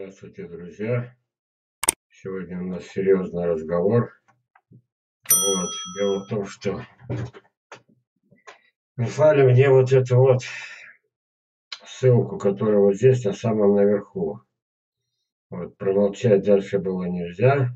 Здравствуйте, друзья! Сегодня у нас серьезный разговор. Дело в том, что прислали мне вот эту вот ссылку, которая вот здесь на самом наверху. Промолчать дальше было нельзя.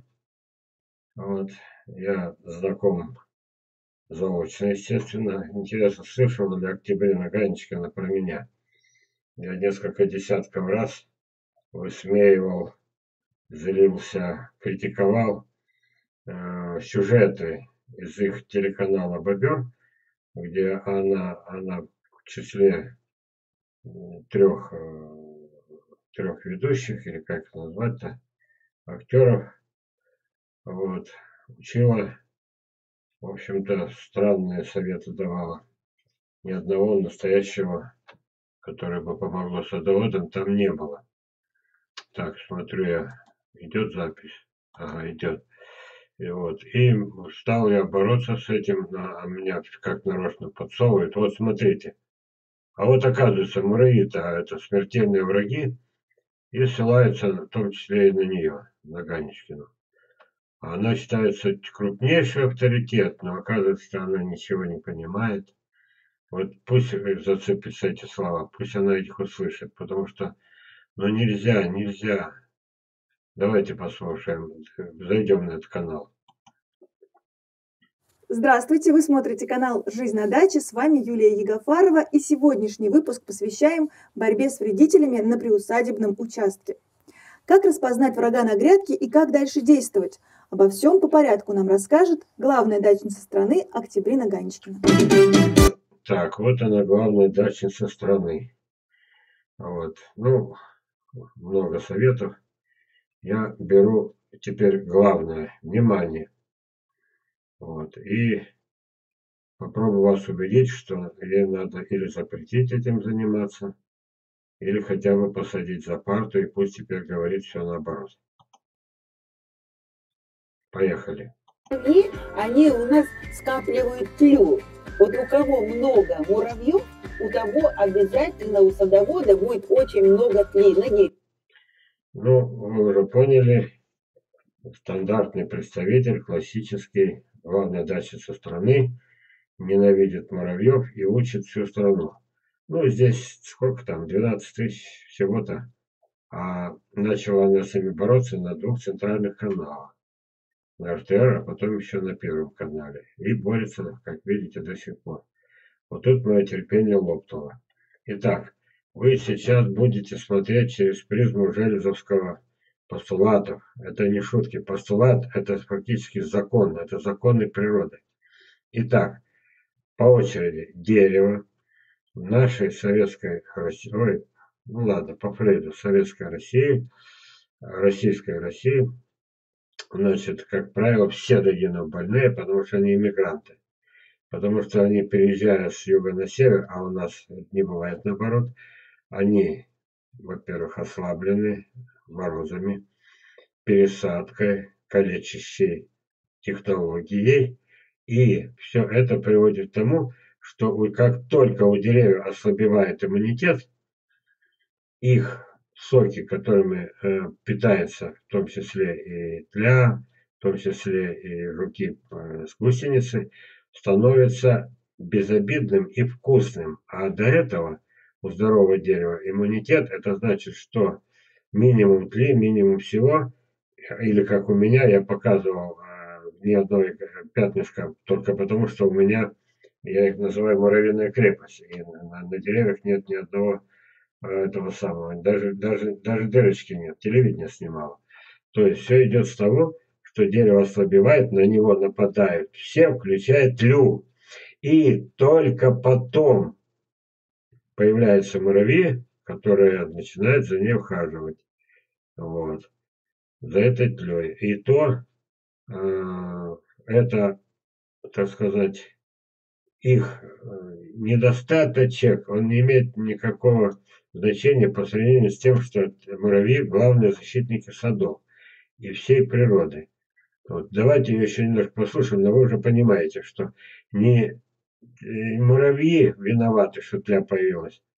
Я знаком заочно, естественно. Интересно, слышала ли Октябрина Ганечкина про меня? Я несколько десятков раз высмеивал, злился, критиковал сюжеты из их телеканала «Бобер», где она в числе трех ведущих, или как это назвать-то, актеров, учила, в общем-то, странные советы давала. Ни одного настоящего, которое бы помогло садоводам, там не было. Так, смотрю я, идет запись. Ага, идет. И стал я бороться с этим, а меня как нарочно подсовывают. Вот смотрите. А вот оказывается, муравьи-то это смертельные враги, и ссылаются в том числе и на нее, на Ганечкину. Она считается крупнейший авторитет, но оказывается, она ничего не понимает. Вот пусть зацепятся эти слова, пусть она их услышит, потому что, нельзя. Давайте послушаем, зайдем на этот канал. Здравствуйте, вы смотрите канал «Жизнь на даче», с вами Юлия Егофарова, и сегодняшний выпуск посвящаем борьбе с вредителями на приусадебном участке. Как распознать врага на грядке и как дальше действовать? Обо всем по порядку нам расскажет главная дачница страны Октябрина Ганечкина. Так, вот она, главная дачница страны. Много советов. Я беру теперь главное, внимание. И попробую вас убедить, что ей надо или запретить этим заниматься, или хотя бы посадить за парту, и пусть теперь говорит все наоборот. Поехали. Они у нас скапливают тлю. Вот у кого много муравьев, у того обязательно у садовода будет очень много тлей. Вы уже поняли, стандартный представитель, классический, главная дачница страны, ненавидит муравьев и учит всю страну. Здесь сколько там, 12 тысяч всего-то. А начала она с ними бороться на двух центральных каналах. На РТР, а потом еще на Первом канале. И борется, как видите, до сих пор. Вот тут мое терпение лопнуло. Итак, вы сейчас будете смотреть через призму Железовского постулатов. Это не шутки. Постулат – это фактически закон. Это законы природы. Итак, по очереди дерево в нашей советской России, по Фрейду, советской России, российской России, как правило, все до единого больные, потому что они иммигранты. Потому что они, переезжая с юга на север, а у нас не бывает наоборот, они, во-первых, ослаблены морозами, пересадкой, калечащей технологией. И все это приводит к тому, что как только у деревьев ослабевает иммунитет, их соки, которыми питается в том числе и тля, в том числе и жуки с гусеницы, становятся безобидным и вкусным. А до этого у здорового дерева иммунитет, это значит, что минимум тли, минимум всего, или как у меня, я показывал ни одной пятнышка, только потому что у меня, я их называю муравьиная крепость, и на деревьях нет ни одного этого самого, даже дырочки нет, телевидение снимало. То есть все идет с того, что дерево ослабевает, на него нападают все, включая тлю. И только потом появляются муравьи, которые начинают за ней ухаживать. За этой тлей. И то это, так сказать, их недостаточек, он не имеет никакого значения по сравнению с тем, что муравьи – главные защитники садов и всей природы. Давайте ее еще немножко послушаем, но вы уже понимаете, что не муравьи виноваты, что тля появилась,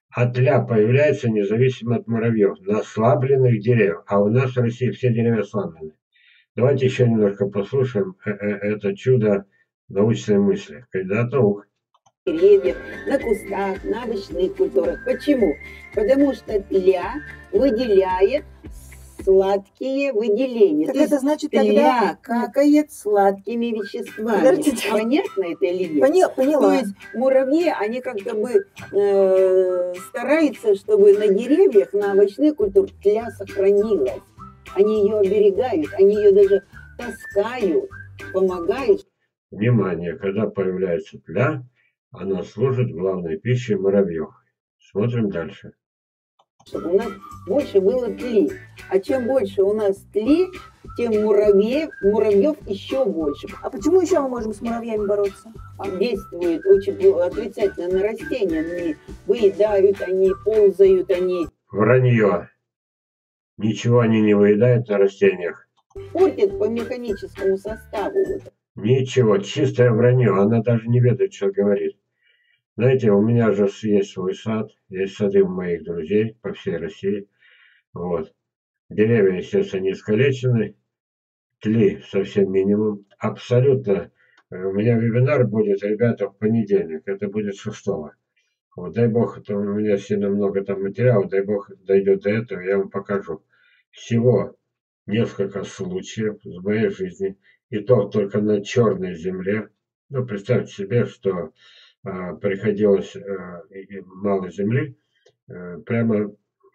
А тля появляется независимо от муравьев на ослабленных деревьях. А у нас в России все деревья ослаблены. Давайте еще немножко послушаем это чудо научной мысли. Кандидат наук. Деревьев, на кустах, на овощных культурах. Почему? Потому что тля выделяет сладкие выделения. Так То есть это значит тля тогда... какает сладкими веществами. Подождите. Понятно это или нет? То Поняла. есть муравьи, они как-то бы стараются, чтобы на деревьях, на овощных культурах тля сохранилась. Они ее оберегают, они ее даже таскают, помогают. Внимание, когда появляется тля, она служит главной пищей муравьев. Смотрим дальше. Чтобы у нас больше было тли. А чем больше у нас тли, тем муравьев еще больше. А почему еще мы можем с муравьями бороться? Действует очень отрицательно на растения. Они выедают, они ползают, они Вранье. Ничего они не выедают на растениях. портят по механическому составу. Вот. Ничего, чистое вранье. Она даже не ведает, что говорит. Знаете, у меня же есть свой сад, есть сады у моих друзей по всей России. Вот. Деревья, естественно, не искалечены, тли совсем минимум. Абсолютно. У меня вебинар будет, ребята, в понедельник. Это будет 6-го. Вот, дай бог, это у меня сильно много там материала, дай бог дойдет до этого, я вам покажу. Всего несколько случаев в моей жизни, и то только на черной земле. Ну, представьте себе, что приходилось мало земли, прямо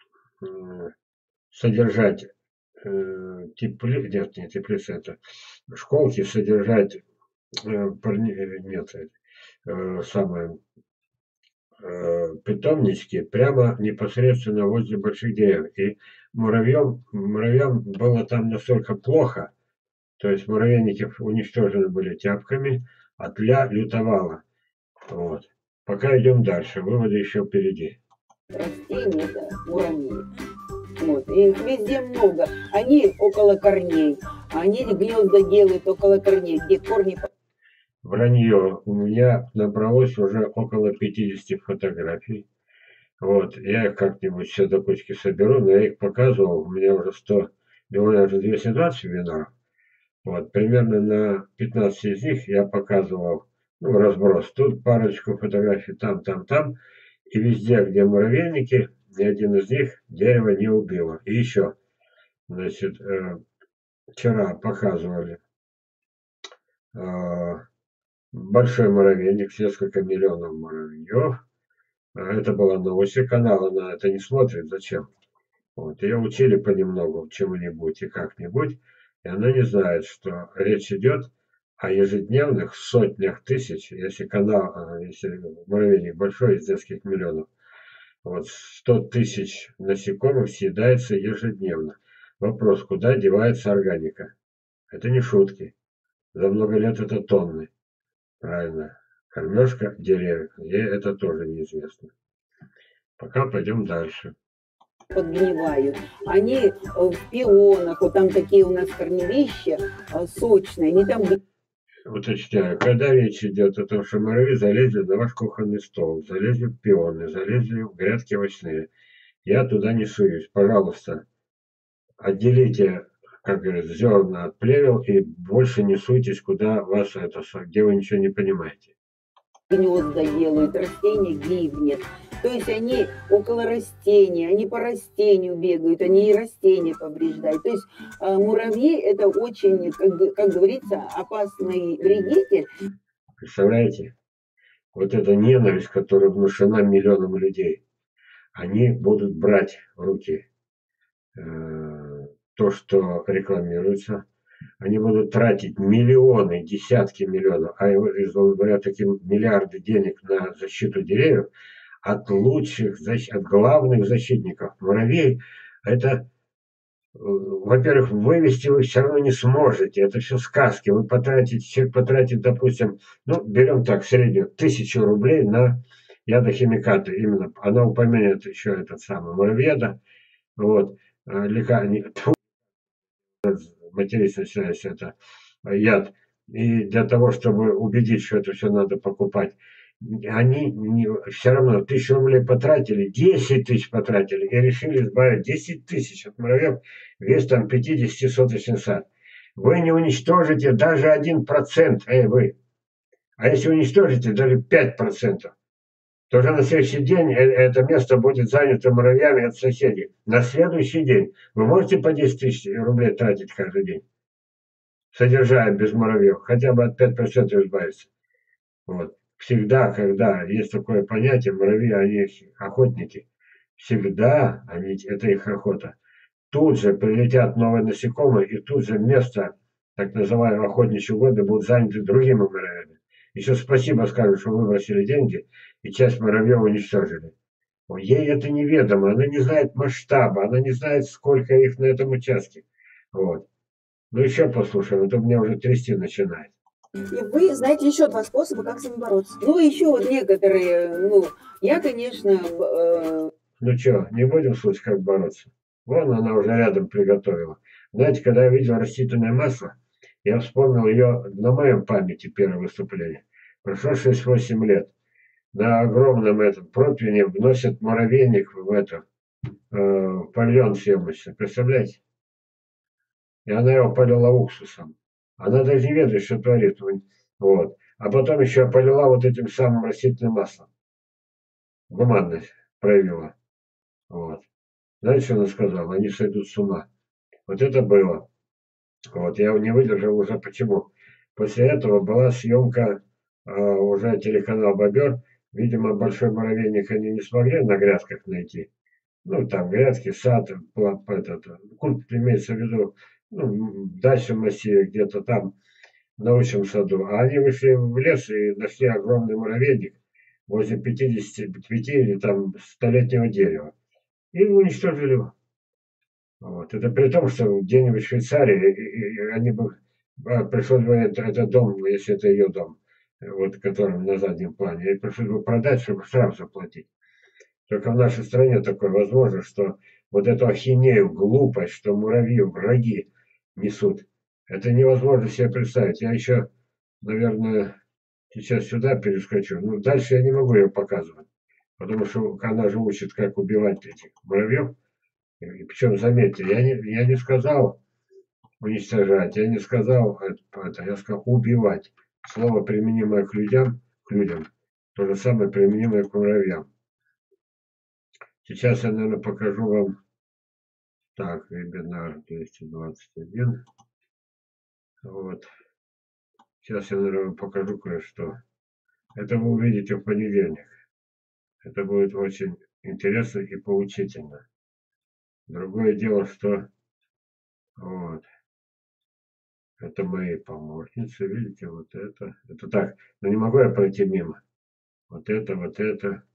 содержать нет, не теплица, это школки, содержать самое питомнички прямо непосредственно возле больших деревьев. И муравьям было там настолько плохо, то есть муравейники уничтожены были тяпками, а тля лютовала. Вот. Пока идем дальше, выводы еще впереди. Растения, да, муравьи. Вот. И их везде много. Они около корней. Они гнезда делают около корней, где корни... Вранье. У меня набралось уже около 50 фотографий. Вот. Я их как-нибудь все до кучки соберу, но я их показывал. У меня уже 100, у меня уже 220 вебинаров. Вот. Примерно на 15 из них я показывал разброс. Тут парочку фотографий, там. И везде, где муравейники, ни один из них дерево не убило. И еще, значит, вчера показывали большой муравейник, несколько миллионов муравьев. Это была новость, канал, она это не смотрит, зачем? Вот, ее учили понемногу чему-нибудь и как-нибудь, и она не знает, что речь идет о ежедневных сотнях тысяч, если муравейник большой, из нескольких миллионов, вот 100 тысяч насекомых съедается ежедневно. Вопрос, куда девается органика? Это не шутки. За много лет это тонны. Правильно. Кормежка деревьев. Ей это тоже неизвестно. Пока пойдем дальше. Подгнивают. Они в пионах, вот там такие у нас корневища сочные, они там... Уточняю, когда речь идет о том, что муравьи залезли на ваш кухонный стол, залезли в пионы, залезли в грядки овощные, я туда не суюсь. Пожалуйста, отделите, как говорят, зерна от плевел и больше не суйтесь, куда вас где вы ничего не понимаете. Гнезда делают, растения гибнет. То есть они около растений, они по растению бегают, они и растения повреждают. То есть муравьи это очень, как говорится, опасный вредитель. Представляете? Вот эта ненависть, которая внушена миллионам людей, они будут брать в руки то, что рекламируется. Они будут тратить миллионы, десятки миллионов, а говорят, такие миллиарды денег на защиту деревьев от лучших, от главных защитников. Муравей, это, во-первых, вывести вы все равно не сможете. Это все сказки. Человек потратит, допустим, берем так, среднюю, 1000 рублей на ядохимикаты. Именно, она упомянет еще этот самый муравьеда. Вот, матерись начинается это яд. И для того, чтобы убедить, что это все надо покупать. они все равно 1000 рублей потратили, 10 тысяч потратили и решили избавить 10 тысяч от муравьев, вес там 50-соточный сад. Вы не уничтожите даже 1%, вы. А если уничтожите даже 5%, то уже на следующий день это место будет занято муравьями от соседей. На следующий день. Вы можете по 10 тысяч рублей тратить каждый день, содержая без муравьев, хотя бы от 5% избавиться. Вот. Всегда, когда есть такое понятие, муравьи, они охотники, всегда это их охота. Тут же прилетят новые насекомые, и тут же место, так называемые охотничьи годы, будут заняты другими муравьями. Еще спасибо скажут, что выбросили деньги, и часть муравьев уничтожили. Ей это неведомо, она не знает масштаба, она не знает, сколько их на этом участке. Вот. Ну еще послушаем, а то меня уже трясти начинает. И вы знаете еще два способа, как с ними бороться. Ну, еще вот некоторые, я, конечно, Ну что, не будем слушать, как бороться? Вон она уже рядом приготовила. Знаете, когда я видел растительное масло, я вспомнил ее на моем памяти первое выступление. Прошло 6-8 лет. На огромном этом противне вносят муравейник в павильон съемочный. Представляете? И она его полила уксусом. Она даже не ведает, что творит. Вот. А потом еще полила вот этим самым растительным маслом. Гуманность проявила. Вот. Знаете, что она сказала? Они сойдут с ума. Вот это было. Вот. Я не выдержал уже почему. После этого была съемка уже телеканал «Бобер». Видимо, большой муравейник они не смогли на грядках найти. Ну, там грядки, сад, культ имеется в виду, в дачном массиве, где-то там, в научном саду. А они вышли в лес и нашли огромный муравейник возле 55 или там 100-летнего дерева. И уничтожили его. Вот. Это при том, что где-нибудь в Швейцарии они бы пришлось бы этот дом, если это ее дом, вот которым на заднем плане, и пришлось бы продать, чтобы штраф заплатить. Только в нашей стране такое возможно, что вот эту ахинею, глупость, что муравьи враги несут, это невозможно себе представить. Я еще, наверное, сейчас сюда перескочу. Ну, дальше я не могу ее показывать, потому что она же учит, как убивать этих муравьев. И причем, заметьте, я не сказал уничтожать, я не сказал это, я сказал убивать. Слово, применимое к людям, то же самое применимое к муравьям. Сейчас я, наверное, покажу вам. Так, вебинар 221. Вот. Сейчас я, наверное, вам покажу кое-что. Это вы увидите в понедельник. Это будет очень интересно и поучительно. Другое дело, что вот. Это мои помощницы, видите, вот это. Это так, но не могу я пройти мимо. Вот это, вот это.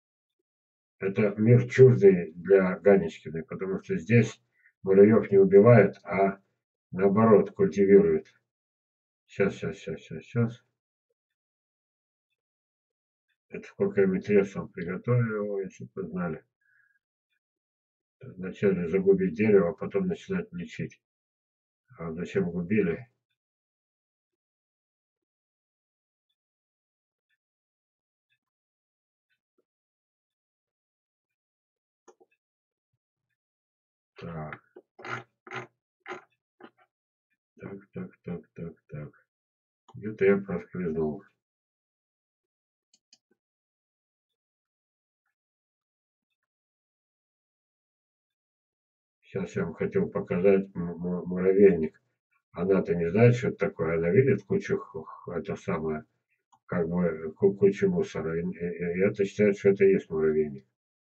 Это мир чуждый для Ганечкиной, потому что здесь муравьев не убивают, а наоборот культивируют. Сейчас. Это сколько я интересного приготовил, если бы знали. Вначале загубить дерево, а потом начинать лечить. А зачем губили? Так. Так. Где-то я проскользнул. Сейчас я вам хотел показать муравейник. Она-то не знает, что это такое. Она видит кучу, это самое, как бы кучу мусора. И это считает, что это и есть муравейник.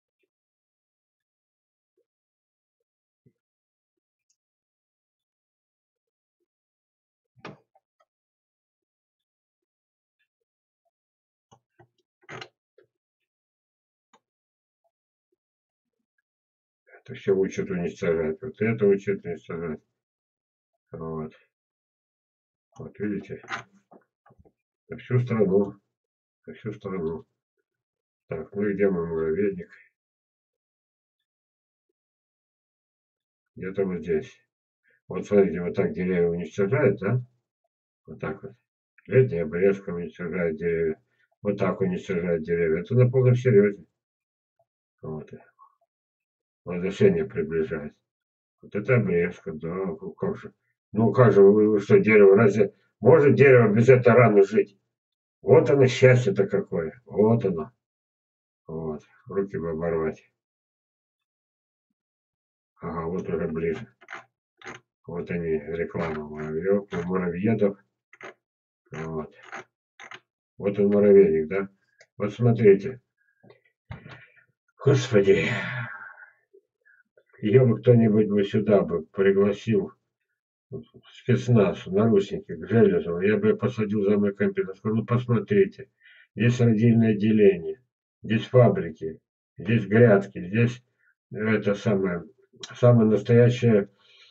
Это все учат уничтожать. Вот это учат уничтожать. Вот. Вот видите? На всю страну. На всю страну. Так, ну и где мой муравейник? Где-то вот здесь. Вот смотрите, вот так деревья уничтожают, да? Вот так вот. Летняя обрезка уничтожает деревья. вот так уничтожают деревья. Это на полном серьезе. Вот. Возвращение приближается. Вот это обрезка, да, ну как же. Ну как же, вы что, дерево, разве может дерево без этой раны жить? Вот оно, счастье-то какое. Вот оно. Вот. Руки бы оборвать. Ага, вот уже ближе. Вот они, реклама муравьедов. Вот. Вот он муравейник, да? Вот смотрите. Господи, ее бы кто-нибудь бы сюда бы пригласил, спецназ, наручники, к Железову, я бы посадил за мой компьютер, сказал, ну посмотрите, здесь родильное отделение, здесь фабрики, здесь грядки, здесь это самое настоящее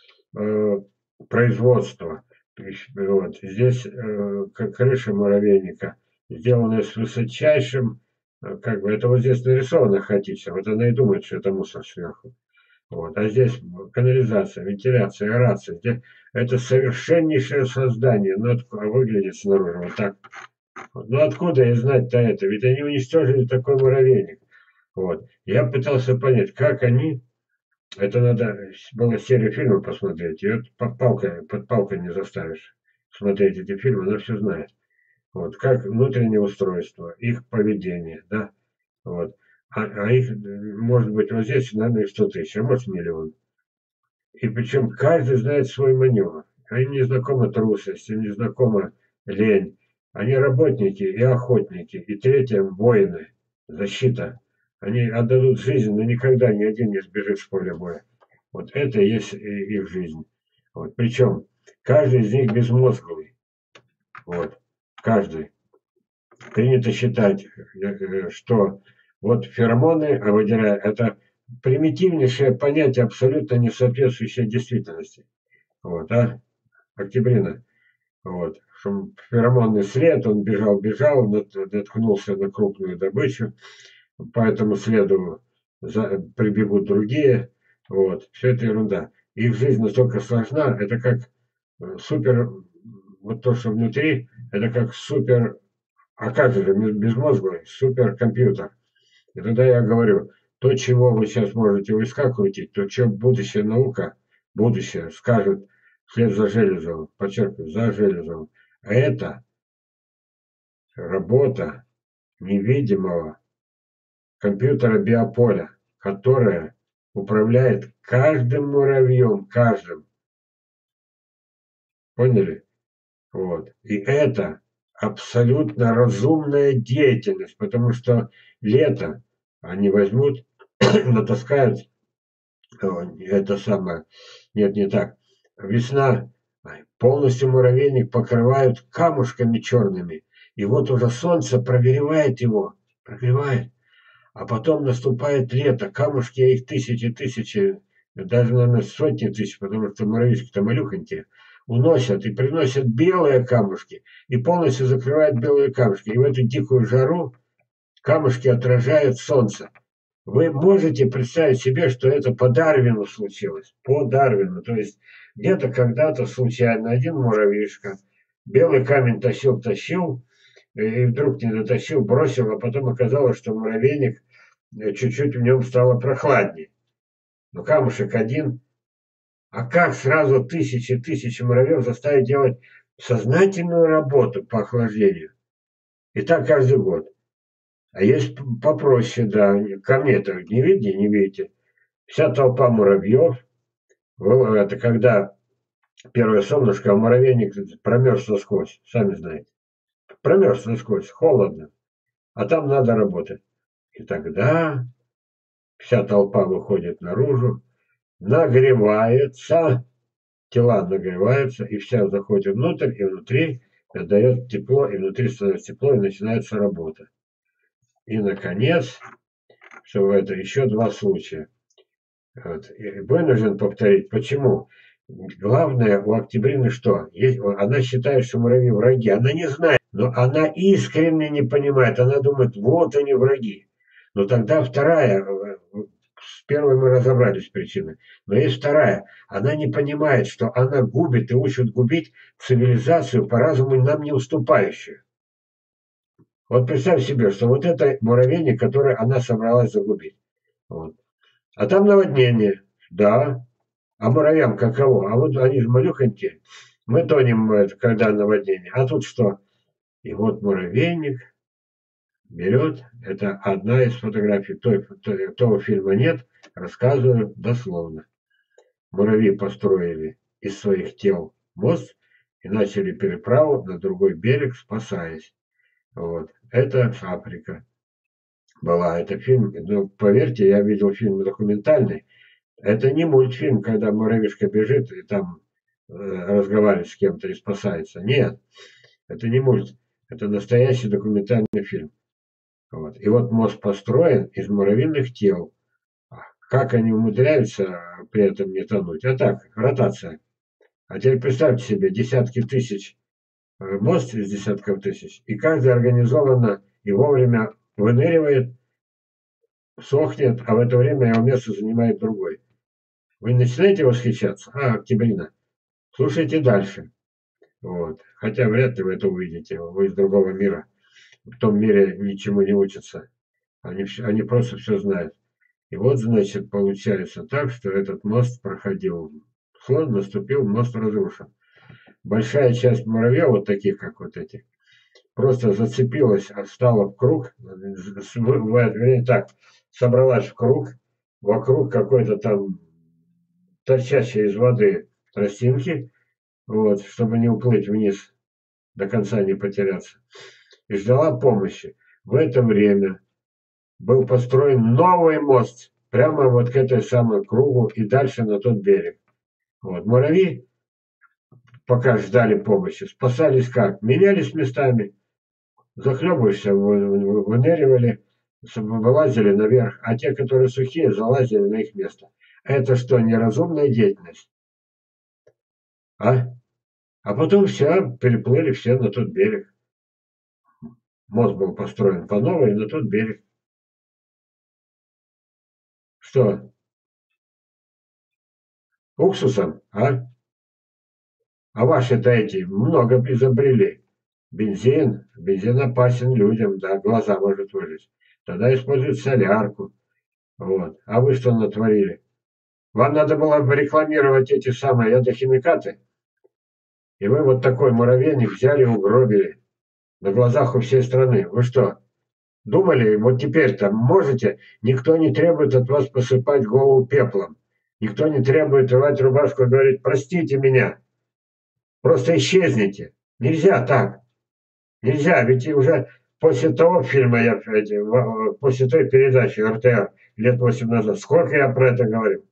э, производство. Вот. Здесь как крыша муравейника, сделанная с высочайшим, как бы, это вот здесь нарисовано хаотично, вот она и думает, что это мусор сверху. Вот. А здесь канализация, вентиляция, аэрация. Здесь это совершеннейшее создание. Ну, выглядит снаружи вот так. Ну, откуда я знать-то это? Ведь они уничтожили такой муравейник. Вот. Я пытался понять, как они... Это надо было серию фильмов посмотреть. Ее под палкой не заставишь смотреть эти фильмы, она все знает. Вот. Как внутреннее устройство, их поведение, да. Вот. А их, может быть, вот здесь, наверное, 100 тысяч, а может, миллион. И причем каждый знает свой маневр. Им не знакома трусость, им не знакома лень. Они работники и охотники. И третье – воины, защита. Они отдадут жизнь, но никогда ни один не сбежит с поля боя. Вот это и есть их жизнь. Вот. Причем каждый из них безмозглый. Вот. Каждый. Принято считать, что вот феромоны, это примитивнейшее понятие, абсолютно не соответствующее действительности. Вот, Октябрина. Вот. Феромонный след, он бежал, наткнулся на крупную добычу, по этому следу прибегут другие. Вот. Все это ерунда. Их жизнь настолько сложна, это как супер, вот то, что внутри, это как супер, а как же, безмозглый суперкомпьютер. И тогда я говорю, то, чего вы сейчас можете войска крутить, то, чем будущая наука, будущее скажет вслед за Железовым, подчеркиваю, за Железовым, это работа невидимого компьютера биополя, которая управляет каждым муравьем, каждым. Поняли? Вот. И это абсолютно разумная деятельность, потому что лето они возьмут, натаскают, это самое, нет, не так, весна, полностью муравейник покрывают камушками черными, и вот уже солнце прогревает его, прогревает, а потом наступает лето, камушки, их тысячи, даже, наверное, сотни тысяч, потому что муравьишки-то малюхонькие, уносят и приносят белые камушки, и полностью закрывают белые камушки. И в эту дикую жару камушки отражают солнце. Вы можете представить себе, что это по Дарвину случилось? По Дарвину. То есть где-то когда-то случайно один муравьишка белый камень тащил, и вдруг не дотащил, бросил, а потом оказалось, что муравейник, чуть-чуть в нем стало прохладнее. Но камушек один. А как сразу тысячи муравьев заставить делать сознательную работу по охлаждению? И так каждый год. А есть попроще, да. Ко мне-то не видите? Вся толпа муравьев. Это когда первое солнышко, а муравейник промерз насквозь. Сами знаете. Промерз насквозь. Холодно. А там надо работать. И тогда вся толпа выходит наружу, нагревается, тела нагреваются, и вся заходит внутрь, и внутри дает тепло, и внутри становится тепло, и начинается работа. И, наконец, все это еще два случая. Вот. И вынужден повторить. Почему? Главное у Октябрины что? Она считает, что муравьи враги. Она не знает, но она искренне не понимает. Она думает, вот они враги. Но тогда вторая, с первой мы разобрались причины, но есть вторая. Она не понимает, что она губит и учит губить цивилизацию по разуму нам не уступающую. Вот представь себе, что вот это муравейник, который она собралась загубить. Вот. А там наводнение. Да. А муравьям каково? А вот они же малюхонькие. Мы тонем, когда наводнение. А тут что? И вот муравейник берет. Это одна из фотографий. Того фильма нет. Рассказываю дословно. Муравьи построили из своих тел мост и начали переправу на другой берег, спасаясь. Вот. Это Африка была. Это фильм, ну, поверьте, я видел фильм документальный. Это не мультфильм, когда муравьишка бежит и там разговаривает с кем-то и спасается. Нет, это не мульт. Это настоящий документальный фильм. Вот. И вот мост построен из муравьиных тел. Как они умудряются при этом не тонуть? А так, ротация. А теперь представьте себе, десятки тысяч, мост из десятков тысяч, и каждый организованно и вовремя выныривает, сохнет, а в это время его место занимает другой. Вы начинаете восхищаться? А, Октябрина. Слушайте дальше. Вот. Хотя вряд ли вы это увидите. Вы из другого мира. В том мире ничему не учатся. Они просто все знают. И вот, значит, получается так, что этот мост проходил слон, наступил, мост разрушен. Большая часть муравьев, вот таких, как вот эти, просто зацепилась, встала в круг, так, собралась в круг, вокруг какой-то там торчащей из воды тростинки, вот, чтобы не уплыть вниз, до конца не потеряться, и ждала помощи. В это время был построен новый мост прямо вот к этой самой кругу и дальше на тот берег. Вот. Муравьи, пока ждали помощи, спасались как? Менялись местами. Захлебываешься, выныривали, вылазили наверх, а те, которые сухие, залазили на их место. Это что, неразумная деятельность? А? А потом все, переплыли все на тот берег. Мост был построен по новой на тот берег. Что, уксусом, а? А ваши-то эти много изобрели. Бензин опасен людям, да, глаза может выжечь. Тогда используют солярку. Вот. А вы что натворили? Вам надо было бы рекламировать эти самые ядохимикаты. И вы вот такой муравейник взяли и угробили. На глазах у всей страны. Вы что, думали, вот теперь-то можете? Никто не требует от вас посыпать голову пеплом. Никто не требует рвать рубашку и говорить, простите меня. Просто исчезните. Нельзя так. Нельзя, ведь и уже после того фильма, после той передачи РТР лет 8 назад, сколько я про это говорил.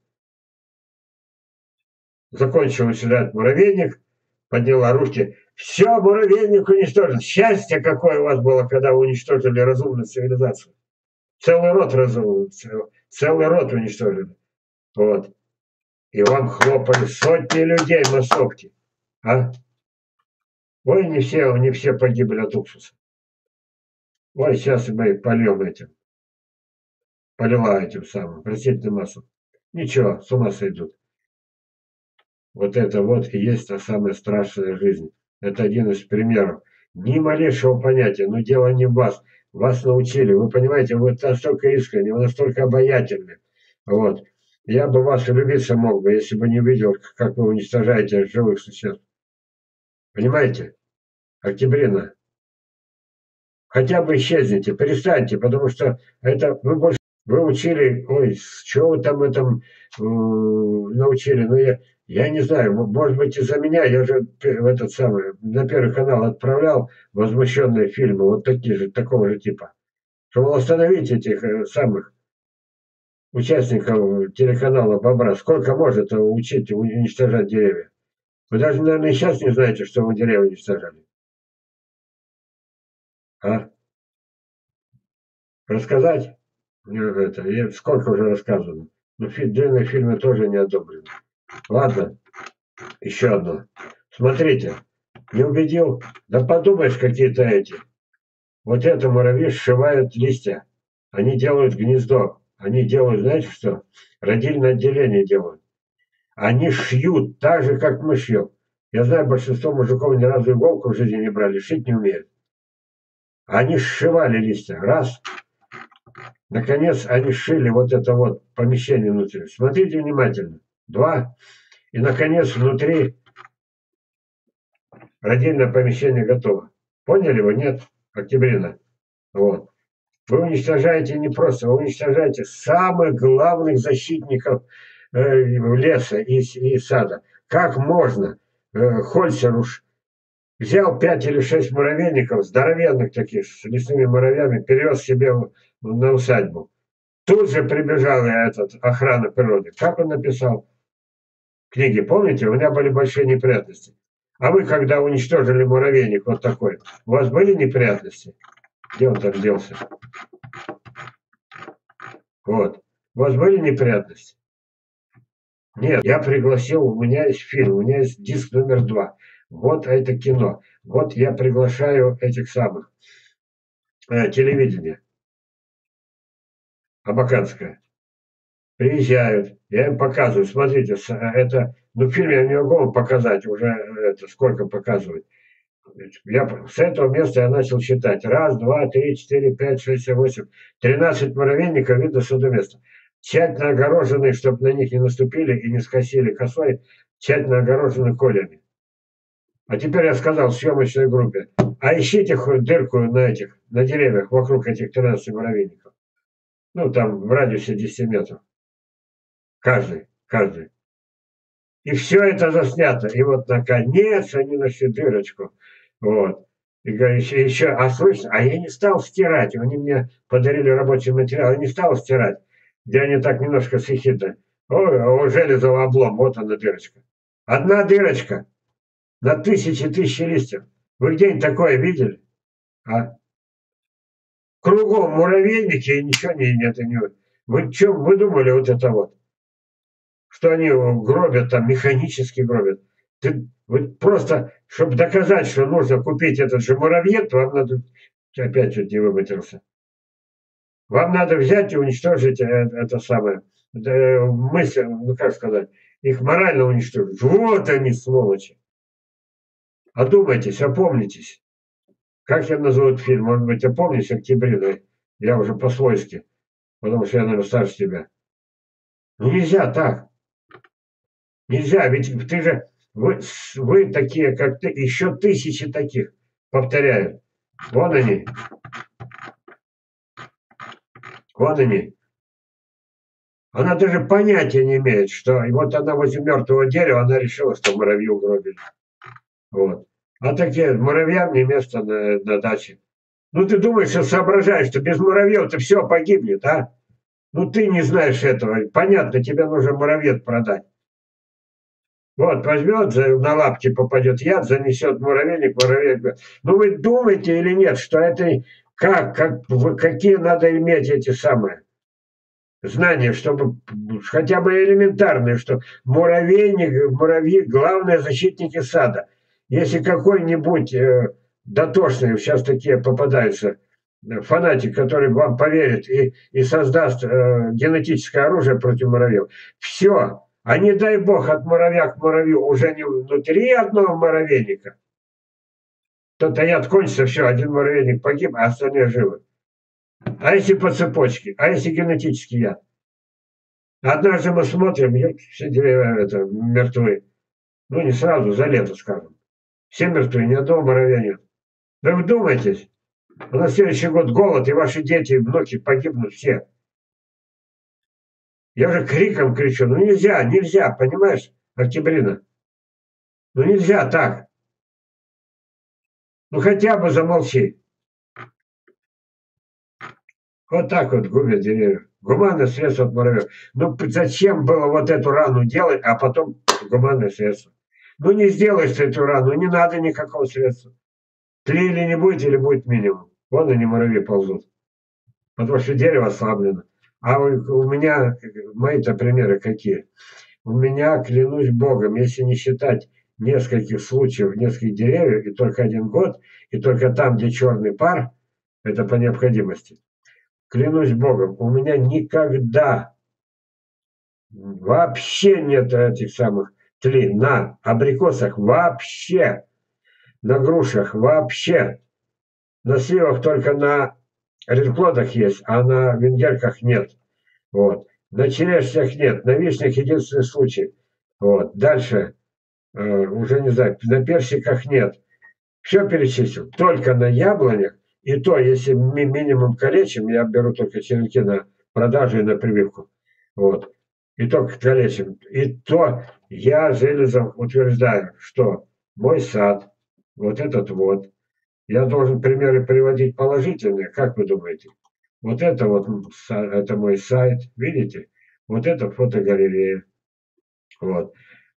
Закончил уничтожать муравейник, подняла руки. Все, муравейник уничтожен. Счастье какое у вас было, когда вы уничтожили разумную цивилизацию. Целый род разумный, целый род уничтожили. Вот. И вам хлопали сотни людей в массовке. А? Ой, не все погибли от уксуса. Ой, сейчас мы польем этим. Полила этим самым, растительным маслом. Ничего, с ума сойдут. Вот это вот и есть та самая страшная жизнь. Это один из примеров. Ни малейшего понятия, но дело не в вас. Вас научили. Вы понимаете, вы настолько искренне, вы настолько обаятельны. Вот. Я бы вас и любиться мог бы, если бы не видел, как вы уничтожаете живых существ. Понимаете? Октябрина. Хотя бы исчезните, перестаньте, потому что это вы учили, ой, с чего вы там этом научили? Ну, я не знаю, может быть, из-за меня, я же в этот самый, на Первый канал отправлял возмущенные фильмы, вот такие же, такого же типа. Чтобы остановить этих самых участников телеканала «Бобра». Сколько может учить уничтожать деревья? Вы даже, наверное, и сейчас не знаете, что вы деревья уничтожали. А? Рассказать? Сколько уже рассказано. Но длинные фильмы тоже не одобрены. Ладно, еще одно. Смотрите, не убедил? Да подумаешь, какие-то эти. Вот это муравьи сшивают листья. Они делают гнездо. Они делают, знаете что? Родильное отделение делают. Они шьют так же, как мы шьем. Я знаю, большинство мужиков ни разу иголку в жизни не брали, шить не умеют. Они сшивали листья. Раз. Наконец они сшили вот это вот помещение внутри. Смотрите внимательно. Два. И, наконец, внутри родильное помещение готово. Поняли вы? Нет? Октябрина. Вот. Вы уничтожаете не просто, вы уничтожаете самых главных защитников леса и сада. Как можно? Хольцер уж взял 5 или 6 муравейников, здоровенных таких, с лесными муравьями, перевез себе на усадьбу. Тут же прибежала охрана природы. Как он написал книги, помните? У меня были большие неприятности. А вы, когда уничтожили муравейник вот такой, у вас были неприятности? Где он там делся? Вот. У вас были неприятности? Нет, я пригласил, у меня есть фильм, у меня есть диск номер 2. Вот это кино. Вот я приглашаю этих самых. Телевидение. Абаканское. Приезжают, я им показываю, смотрите, это, ну, фильм я не могу вам показать, уже это сколько показывают. С этого места я начал считать. 1, 2, 3, 4, 5, 6, 7, 8. 13 муравейников видно с этого места. Тщательно огороженные, чтобы на них не наступили и не скосили косой, тщательно огорожены колями. А теперь я сказал съемочной группе, а ищите хоть дырку на деревьях вокруг этих 13 муравейников. Ну, там в радиусе 10 метров. Каждый. И все это заснято. И вот, наконец, они нашли дырочку. Вот. И говорю, еще, а слышно, а я не стал стирать. Они мне подарили рабочий материал, я не стал стирать. Где они так немножко сихидно. Ой, у железового облом, вот она дырочка. Одна дырочка на тысячи листьев. Вы где-нибудь такое видели? А? Кругом муравейники и ничего нет. Вы что вы думали вот это вот? Что они гробят там, механически гробят. Вот просто, чтобы доказать, что нужно купить этот же муравьед, вам надо, опять чуть не выматерился, вам надо взять и уничтожить это самое, мысль, ну как сказать, их морально уничтожить. Вот они, сволочи. Одумайтесь, опомнитесь. Как я назову этот фильм? Может быть, опомнись, Октябрина? Я уже по-свойски, потому что я, наверное, старше тебя. Ну нельзя так. Нельзя, ведь ты же, вы такие, как ты, еще тысячи таких, повторяю. Вон они. Вон они. Она даже понятия не имеет, что и вот она возле мертвого дерева, она решила, что муравью угробили. Вот. А такие, муравьям не место на даче. Ну ты думаешь, что соображаешь, что без муравьев-то все погибнет, а? Ну ты не знаешь этого. Понятно, тебе нужно муравьед продать. Вот, возьмет, на лапки попадет яд, занесет муравейник. Ну вы думаете или нет, что это какие надо иметь эти самые знания, чтобы хотя бы элементарные, что муравьи главные защитники сада. Если какой-нибудь дотошный, сейчас такие попадаются, фанатик, который вам поверит и создаст генетическое оружие против муравьев, все. А не дай бог от муравья к муравью уже не внутри одного муравейника. То-то яд кончится, все, один муравейник погиб, а остальные живы. А если по цепочке? А если генетический яд? Однажды мы смотрим, все деревья мертвы. Ну, не сразу, за лето, скажем. Все мертвы, ни одного муравья нет. Вы вдумайтесь, на следующий год голод, и ваши дети и внуки погибнут все. Я уже криком кричу, ну нельзя, понимаешь, Октябрина? Ну нельзя так. Ну хотя бы замолчи. Вот так вот губят деревья. Гуманное средство от муравьев. Ну зачем было вот эту рану делать, а потом гуманное средство? Ну не сделаешь ты эту рану, не надо никакого средства. Тли или будет минимум. Вон они, муравьи, ползут. Потому что дерево ослаблено. А у меня, мои-то примеры какие? У меня, клянусь Богом, если не считать нескольких случаев, нескольких деревьев, и только 1 год, и только там, где черный пар, это по необходимости. Клянусь Богом, у меня никогда вообще нет этих самых тлей. На абрикосах вообще, на грушах вообще. На сливах только на редплодах есть, а на венгерках нет. Вот. На черешнях нет, на вишнях единственный случай. Вот. Дальше, уже не знаю, на персиках нет. Все перечислил. Только на яблонях. И то, если минимум калечим, я беру только черенки на продажу и на прививку. Вот. И только калечим. И то я железом утверждаю, что мой сад, вот этот вот, я должен примеры приводить положительные. Как вы думаете? Вот это вот, это мой сайт, видите? Вот это фотогалерея. Вот.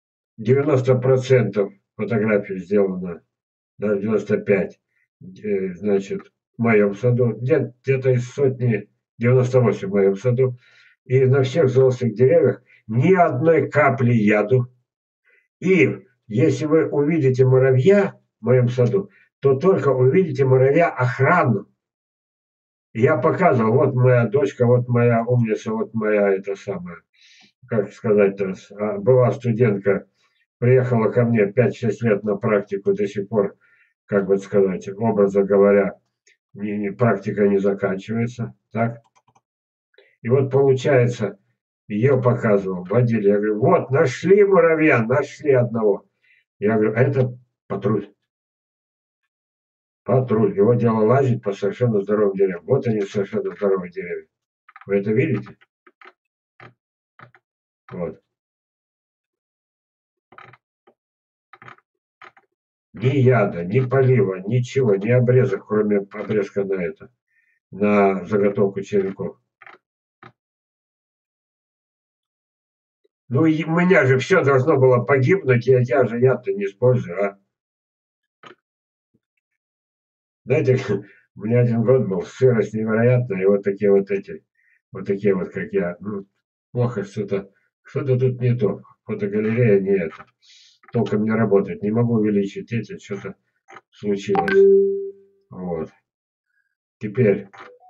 90% фотографий сделано, даже 95, значит, в моем саду. Где-то из сотни, 98 в моем саду. И на всех взрослых деревьях ни одной капли яду. И если вы увидите муравья в моем саду, то только увидите муравья охрану. Я показывал, вот моя дочка, вот моя умница, вот моя это самая, как сказать-то, была студентка, приехала ко мне 5-6 лет на практику, до сих пор, как бы сказать, образно говоря, практика не заканчивается, так? И вот получается, ее показывал, водили, я говорю, вот, нашли муравья, нашли одного. Я говорю, а это патруль. Патруль. Его дело лазить по совершенно здоровым деревьям. Вот они, совершенно здоровые деревья. Вы это видите? Вот. Ни яда, ни полива, ничего, ни обрезок, кроме обрезка на это, на заготовку черенков. Ну, и у меня же все должно было погибнуть, и я же яд-то не использую, а. Знаете, у меня 1 год был, сырость невероятная, и вот такие вот эти, вот такие вот, как я, ну, плохо что-то тут не то. Фотогалерея не это. Толком не работает. Не могу увеличить эти, что-то случилось. Вот. Теперь.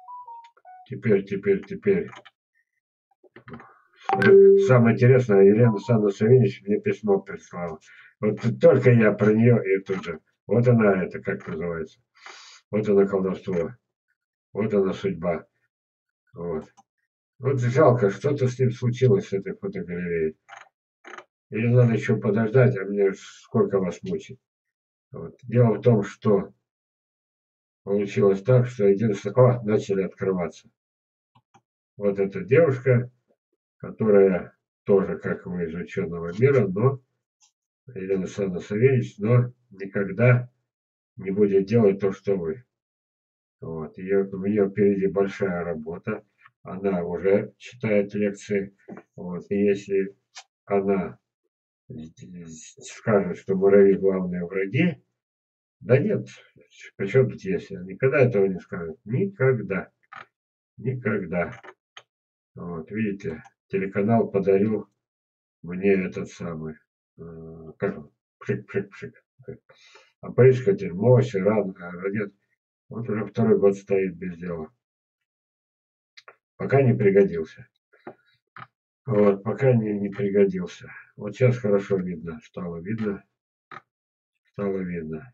Самое интересное, Елена Александровна Савельевич мне письмо прислала. Вот только я про нее и тут же. Вот она это, как называется. Вот она колдовство. Вот она судьба. Вот. Вот жалко, что-то с ним случилось, с этой фотогалереей. Или надо еще подождать, а мне сколько вас мучить. Вот. Дело в том, что получилось так, что единственное... О, начали открываться. Вот эта девушка, которая тоже, как вы, из ученого мира, но Елена Александровна Савельевич, но никогда не будет делать то, что вы. Вот. У нее впереди большая работа. Она уже читает лекции. Вот. И если она скажет, что муравьи главные враги, да нет, причем тут если? Никогда этого не скажет. Никогда. Никогда. Вот, видите, телеканал подарил мне этот самый, как он, пшик-пшик-пшик. Опрыскатель, мощь, родец. Вот уже 2-й год стоит без дела. Пока не пригодился. Вот, пока не пригодился. Вот сейчас хорошо видно, стало видно. Стало видно.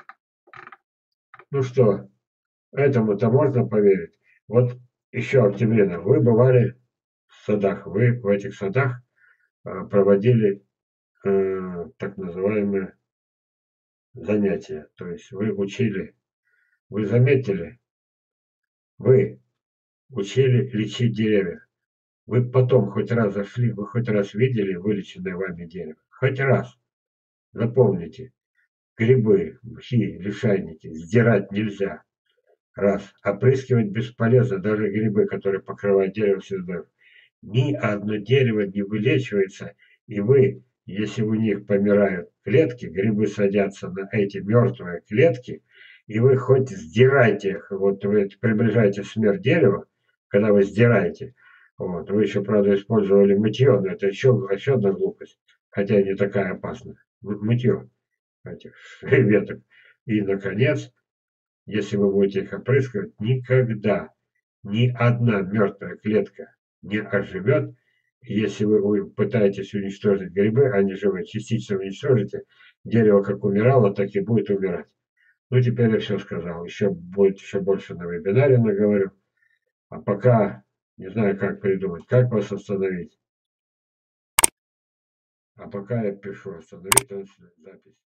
Ну что, этому-то можно поверить. Вот еще, Октябрина, вы бывали в садах, вы в этих садах проводили так называемые занятия. То есть вы учили, вы заметили, вы учили лечить деревья. Вы потом хоть раз зашли, вы хоть раз видели вылеченное вами дерево? Хоть раз. Запомните, грибы, мхи, лишайники сдирать нельзя. Раз. Опрыскивать бесполезно, даже грибы, которые покрывают дерево, все здорово. Ни одно дерево не вылечивается, и вы, если у них помирают клетки, грибы садятся на эти мертвые клетки, и вы хоть сдираете их, вот вы приближаете смерть дерева, когда вы сдираете, вот, вы еще, правда, использовали мытье, но это еще одна глупость, хотя и не такая опасная. Мытье этих веток. И, наконец, если вы будете их опрыскивать, никогда ни одна мертвая клетка не оживет. Если вы пытаетесь уничтожить грибы, они живые, частично уничтожите, дерево как умирало, так и будет умирать. Ну, теперь я все сказал. Еще больше на вебинаре наговорю. А пока не знаю, как придумать, как вас остановить. А пока я пишу остановить запись.